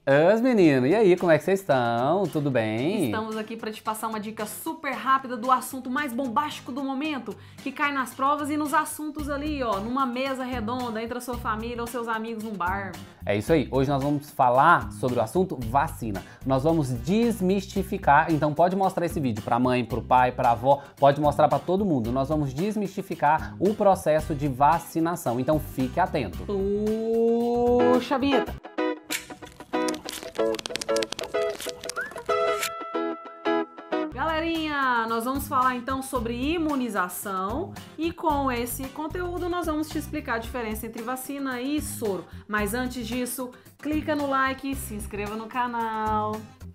Os meninos, e aí, como é que vocês estão? Tudo bem? Estamos aqui para te passar uma dica super rápida do assunto mais bombástico do momento, que cai nas provas e nos assuntos ali, ó, numa mesa redonda entre a sua família ou seus amigos num bar. É isso aí, hoje nós vamos falar sobre o assunto vacina. Nós vamos desmistificar, então pode mostrar esse vídeo para a mãe, para o pai, para a avó, pode mostrar para todo mundo. Nós vamos desmistificar o processo de vacinação, então fique atento. Puxa a vinheta! Galerinha, nós vamos falar então sobre imunização e com esse conteúdo nós vamos te explicar a diferença entre vacina e soro. Mas antes disso, clica no like, se inscreva no canal.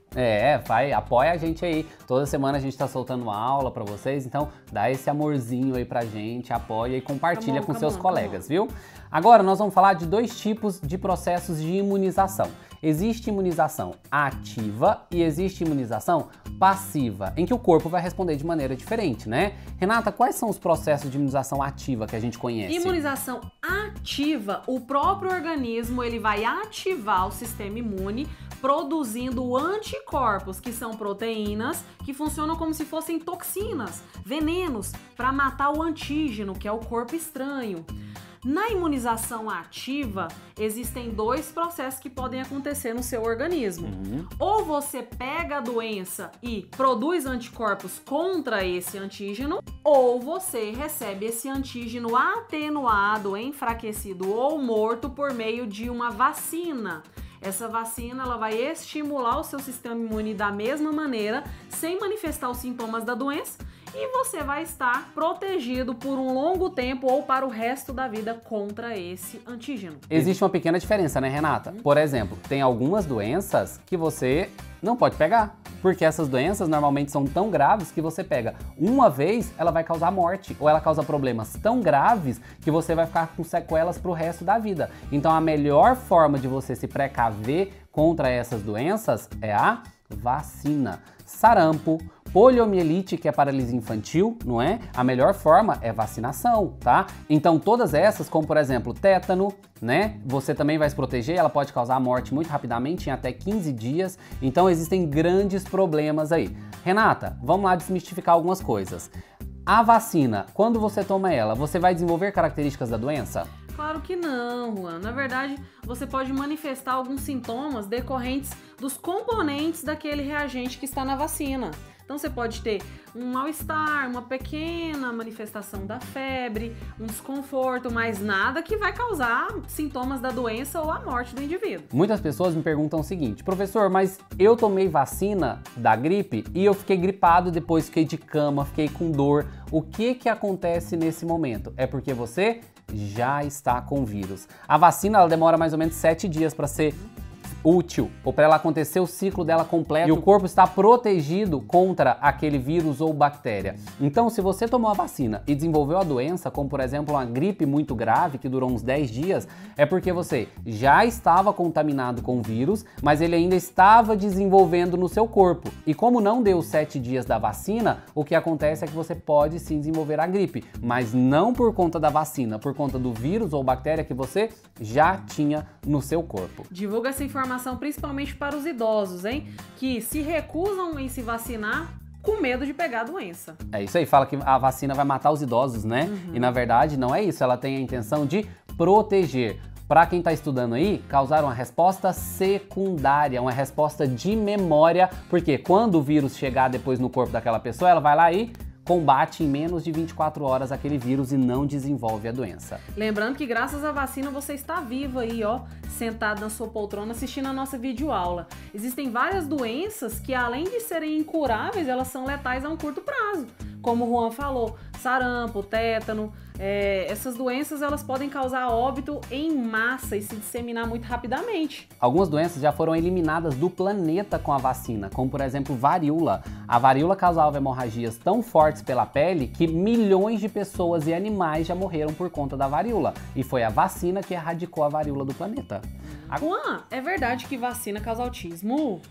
Apoia a gente aí. Toda semana a gente tá soltando uma aula pra vocês, então dá esse amorzinho aí pra gente, apoia e compartilha com seus colegas, viu? Agora nós vamos falar de dois tipos de processos de imunização. Existe imunização ativa e existe imunização passiva, em que o corpo vai responder de maneira diferente, né? Renata, quais são os processos de imunização ativa que a gente conhece? Imunização ativa, o próprio organismo ele vai ativar o sistema imune produzindo anticorpos, que são proteínas que funcionam como se fossem toxinas, venenos, para matar o antígeno, que é o corpo estranho. Na imunização ativa, existem dois processos que podem acontecer no seu organismo. Ou você pega a doença e produz anticorpos contra esse antígeno, ou você recebe esse antígeno atenuado, enfraquecido ou morto por meio de uma vacina. Essa vacina ela vai estimular o seu sistema imune da mesma maneira, sem manifestar os sintomas da doença, e você vai estar protegido por um longo tempo ou para o resto da vida contra esse antígeno. Existe uma pequena diferença, né, Renata? Por exemplo, tem algumas doenças que você não pode pegar, porque essas doenças normalmente são tão graves que você pega uma vez, ela vai causar morte, ou ela causa problemas tão graves que você vai ficar com sequelas pro resto da vida. Então a melhor forma de você se precaver contra essas doenças é a vacina. Sarampo, poliomielite, que é paralisia infantil, não é? A melhor forma é vacinação, tá? Então todas essas, como por exemplo tétano, né? Você também vai se proteger, ela pode causar a morte muito rapidamente, em até 15 dias. Então existem grandes problemas aí. Renata, vamos lá desmistificar algumas coisas. A vacina, quando você toma ela, você vai desenvolver características da doença? Claro que não, Juan. Na verdade, você pode manifestar alguns sintomas decorrentes dos componentes daquele reagente que está na vacina. Então você pode ter um mal-estar, uma pequena manifestação da febre, um desconforto, mas nada que vai causar sintomas da doença ou a morte do indivíduo. Muitas pessoas me perguntam o seguinte: professor, mas eu tomei vacina da gripe e eu fiquei gripado, depois fiquei de cama, fiquei com dor. O que acontece nesse momento? É porque você já está com vírus. A vacina ela demora mais ou menos 7 dias para ser útil, ou para ela acontecer o ciclo dela completo, e o corpo está protegido contra aquele vírus ou bactéria. Então, se você tomou a vacina e desenvolveu a doença, como por exemplo uma gripe muito grave, que durou uns 10 dias, é porque você já estava contaminado com o vírus, mas ele ainda estava desenvolvendo no seu corpo. E como não deu os 7 dias da vacina, o que acontece é que você pode sim desenvolver a gripe, mas não por conta da vacina, por conta do vírus ou bactéria que você já tinha no seu corpo. Divulga essa informação principalmente para os idosos, hein? Que se recusam em se vacinar com medo de pegar a doença. É isso aí, fala que a vacina vai matar os idosos, né? E na verdade não é isso, ela tem a intenção de proteger. Para quem está estudando aí, causar uma resposta secundária, uma resposta de memória, porque quando o vírus chegar depois no corpo daquela pessoa, ela vai lá e combate em menos de 24 horas aquele vírus e não desenvolve a doença. Lembrando que graças à vacina você está vivo aí, ó, sentado na sua poltrona assistindo a nossa videoaula. Existem várias doenças que além de serem incuráveis, elas são letais a um curto prazo. Como o Juan falou, sarampo, tétano, essas doenças elas podem causar óbito em massa e se disseminar muito rapidamente. Algumas doenças já foram eliminadas do planeta com a vacina, como por exemplo varíola. A varíola causava hemorragias tão fortes pela pele que milhões de pessoas e animais já morreram por conta da varíola. E foi a vacina que erradicou a varíola do planeta. Juan, é verdade que vacina causa autismo?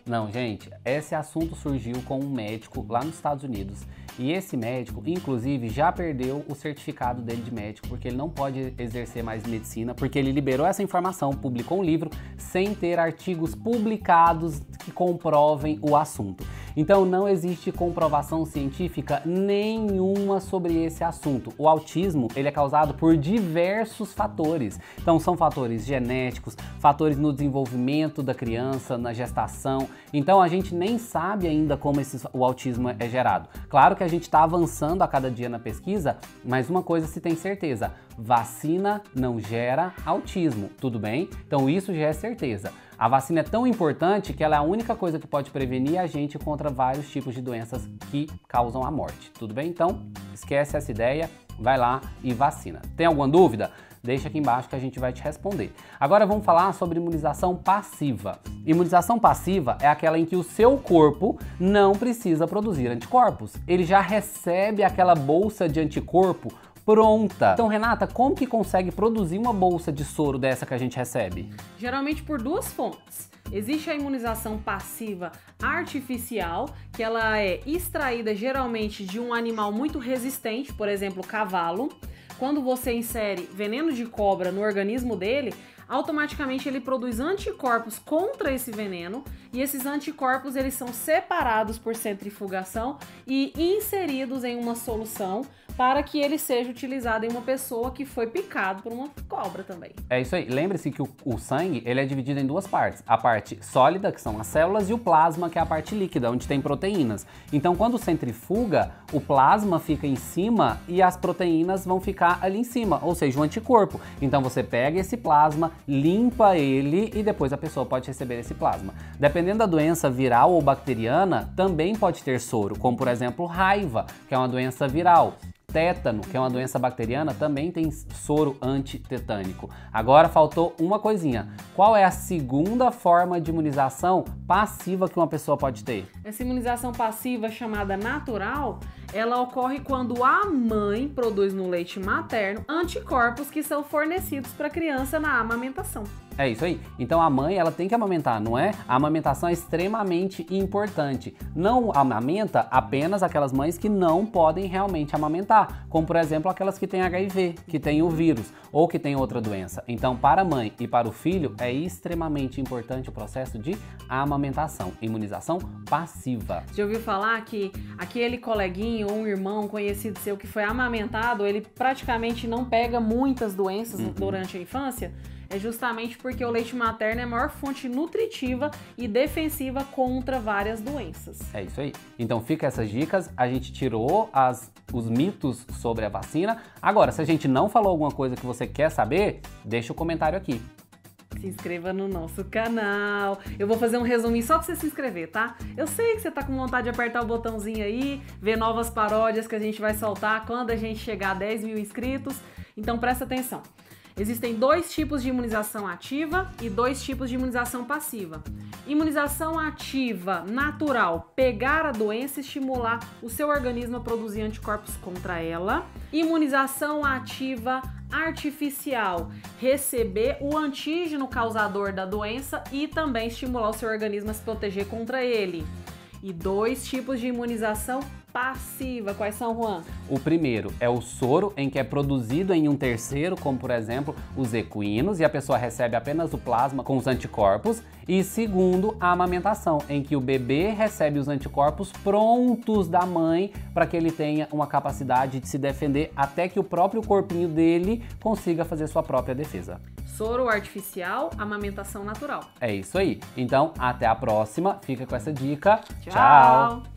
Não, gente, esse assunto surgiu com um médico lá nos Estados Unidos. E esse médico, inclusive, já perdeu o certificado dele de médico, porque ele não pode exercer mais medicina, porque ele liberou essa informação, publicou um livro, sem ter artigos publicados que comprovem o assunto. Então não existe comprovação científica nenhuma sobre esse assunto. O autismo, ele é causado por diversos fatores. Então são fatores genéticos, fatores no desenvolvimento da criança, na gestação. Então a gente nem sabe ainda como o autismo é gerado. Claro que a gente está avançando a cada dia na pesquisa, mas uma coisa se tem certeza: vacina não gera autismo, tudo bem? Então isso já é certeza. A vacina é tão importante que ela é a única coisa que pode prevenir a gente contra vários tipos de doenças que causam a morte, tudo bem? Então esquece essa ideia, vai lá e vacina. Tem alguma dúvida? Deixa aqui embaixo que a gente vai te responder. Agora vamos falar sobre imunização passiva. Imunização passiva é aquela em que o seu corpo não precisa produzir anticorpos. Ele já recebe aquela bolsa de anticorpo pronta. Então, Renata, como que consegue produzir uma bolsa de soro dessa que a gente recebe? Geralmente por duas fontes. Existe a imunização passiva artificial, que ela é extraída geralmente de um animal muito resistente, por exemplo, cavalo. Quando você insere veneno de cobra no organismo dele, automaticamente ele produz anticorpos contra esse veneno, e esses anticorpos eles são separados por centrifugação e inseridos em uma solução para que ele seja utilizado em uma pessoa que foi picado por uma cobra também. É isso aí. Lembre-se que o sangue ele é dividido em duas partes. A parte sólida, que são as células, e o plasma, que é a parte líquida, onde tem proteínas. Então, quando centrifuga, o plasma fica em cima e as proteínas vão ficar ali em cima, ou seja, o anticorpo. Então, você pega esse plasma, limpa ele e depois a pessoa pode receber esse plasma. Dependendo da doença viral ou bacteriana, também pode ter soro, como por exemplo raiva, que é uma doença viral. Tétano, que é uma doença bacteriana, também tem soro antitetânico. Agora faltou uma coisinha. Qual é a segunda forma de imunização passiva que uma pessoa pode ter? Essa imunização passiva, chamada natural, ela ocorre quando a mãe produz no leite materno anticorpos que são fornecidos para a criança na amamentação. É isso aí. Então a mãe, ela tem que amamentar, não é? A amamentação é extremamente importante. Não amamenta apenas aquelas mães que não podem realmente amamentar, como por exemplo aquelas que têm HIV, que têm o vírus ou que têm outra doença. Então para a mãe e para o filho é extremamente importante o processo de amamentação, imunização passiva. Já ouviu falar que aquele coleguinho ou um irmão conhecido seu que foi amamentado, ele praticamente não pega muitas doenças durante a infância? É justamente porque o leite materno é a maior fonte nutritiva e defensiva contra várias doenças. É isso aí. Então fica essas dicas, a gente tirou os mitos sobre a vacina. Agora, se a gente não falou alguma coisa que você quer saber, deixa o comentário aqui. Se inscreva no nosso canal. Eu vou fazer um resuminho só pra você se inscrever, tá? Eu sei que você tá com vontade de apertar o botãozinho aí, ver novas paródias que a gente vai soltar quando a gente chegar a 10 mil inscritos. Então presta atenção. Existem dois tipos de imunização ativa e dois tipos de imunização passiva. Imunização ativa natural, pegar a doença e estimular o seu organismo a produzir anticorpos contra ela. Imunização ativa artificial, receber o antígeno causador da doença e também estimular o seu organismo a se proteger contra ele. E dois tipos de imunização passiva. Quais são, Juan? O primeiro é o soro, em que é produzido em um terceiro, como por exemplo os equinos, e a pessoa recebe apenas o plasma com os anticorpos. E segundo, a amamentação, em que o bebê recebe os anticorpos prontos da mãe para que ele tenha uma capacidade de se defender até que o próprio corpinho dele consiga fazer sua própria defesa. Soro artificial, amamentação natural. É isso aí. Então, até a próxima. Fica com essa dica. Tchau.